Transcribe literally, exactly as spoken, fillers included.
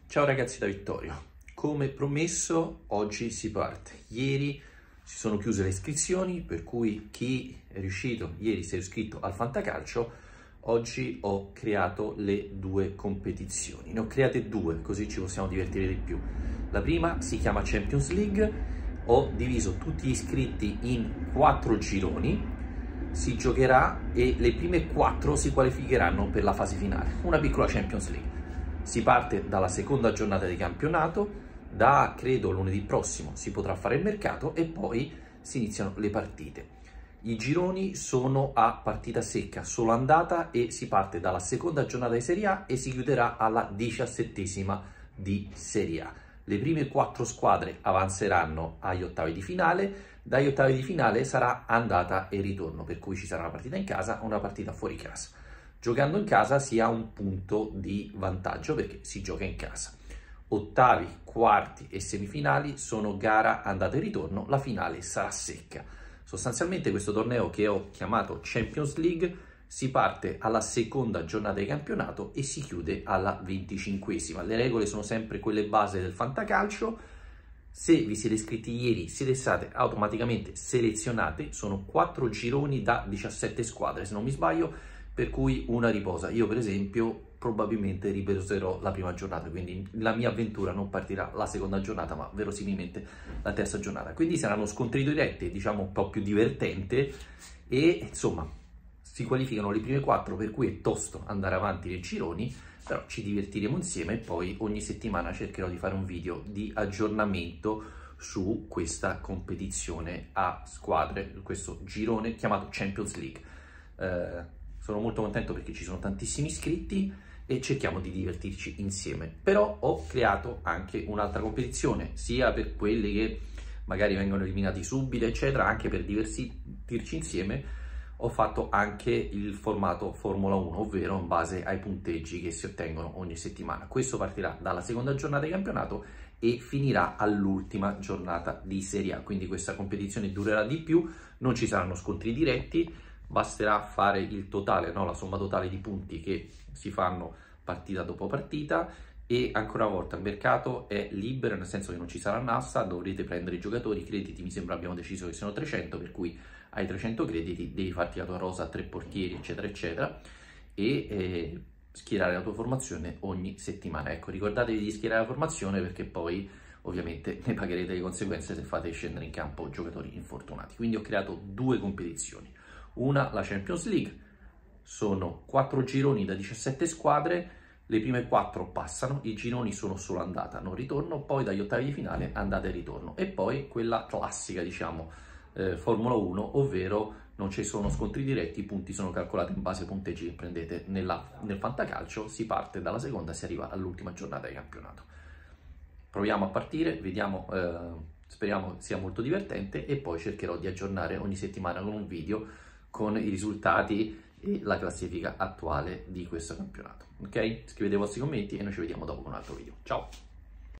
Ciao ragazzi da Vittorio, come promesso oggi si parte. Ieri si sono chiuse le iscrizioni, per cui chi è riuscito, ieri si è iscritto al Fantacalcio, oggi ho creato le due competizioni. Ne ho create due, così ci possiamo divertire di più. La prima si chiama Champions League, ho diviso tutti gli iscritti in quattro gironi, si giocherà e le prime quattro si qualificheranno per la fase finale, una piccola Champions League. Si parte dalla seconda giornata di campionato, da credo lunedì prossimo si potrà fare il mercato e poi si iniziano le partite. I gironi sono a partita secca, solo andata, e si parte dalla seconda giornata di Serie A e si chiuderà alla diciassettesima di Serie A. Le prime quattro squadre avanzeranno agli ottavi di finale, dagli ottavi di finale sarà andata e ritorno, per cui ci sarà una partita in casa e una partita fuori casa. Giocando in casa si ha un punto di vantaggio perché si gioca in casa. Ottavi, quarti e semifinali sono gara andata e ritorno, la finale sarà secca. Sostanzialmente questo torneo, che ho chiamato Champions League, si parte alla seconda giornata di campionato e si chiude alla venticinquesima. Le regole sono sempre quelle base del Fantacalcio. Se vi siete iscritti ieri siete state automaticamente selezionate, sono quattro gironi da diciassette squadre se non mi sbaglio, per cui una riposa. Io per esempio probabilmente riposerò la prima giornata, quindi la mia avventura non partirà la seconda giornata ma verosimilmente la terza giornata, quindi saranno scontri diretti, diciamo un po' più divertente, e insomma si qualificano le prime quattro, per cui è tosto andare avanti nei gironi, però ci divertiremo insieme e poi ogni settimana cercherò di fare un video di aggiornamento su questa competizione a squadre, questo girone chiamato Champions League. Eh, sono molto contento perché ci sono tantissimi iscritti e cerchiamo di divertirci insieme. Però ho creato anche un'altra competizione, sia per quelli che magari vengono eliminati subito, eccetera, anche per divertirci insieme. Ho fatto anche il formato Formula uno, ovvero in base ai punteggi che si ottengono ogni settimana. Questo partirà dalla seconda giornata di campionato e finirà all'ultima giornata di Serie A, quindi questa competizione durerà di più, non ci saranno scontri diretti, basterà fare il totale, no? La somma totale di punti che si fanno partita dopo partita. E ancora una volta il mercato è libero, nel senso che non ci sarà un'asta, dovrete prendere i giocatori, i crediti mi sembra abbiamo deciso che siano trecento, per cui hai trecento crediti, devi farti la tua rosa a tre portieri eccetera eccetera e eh, schierare la tua formazione ogni settimana. Ecco, ricordatevi di schierare la formazione perché poi ovviamente ne pagherete le conseguenze se fate scendere in campo giocatori infortunati. Quindi ho creato due competizioni, una la Champions League, sono quattro gironi da diciassette squadre, le prime quattro passano, i gironi sono solo andata, non ritorno, poi dagli ottavi di finale andata e ritorno, e poi quella classica, diciamo, eh, Formula uno, ovvero non ci sono scontri diretti, i punti sono calcolati in base ai punteggi che prendete nella, nel Fantacalcio, si parte dalla seconda e si arriva all'ultima giornata di campionato. Proviamo a partire, vediamo, eh, speriamo sia molto divertente e poi cercherò di aggiornare ogni settimana con un video con i risultati e la classifica attuale di questo campionato. Ok? Scrivete i vostri commenti e noi ci vediamo dopo con un altro video. Ciao!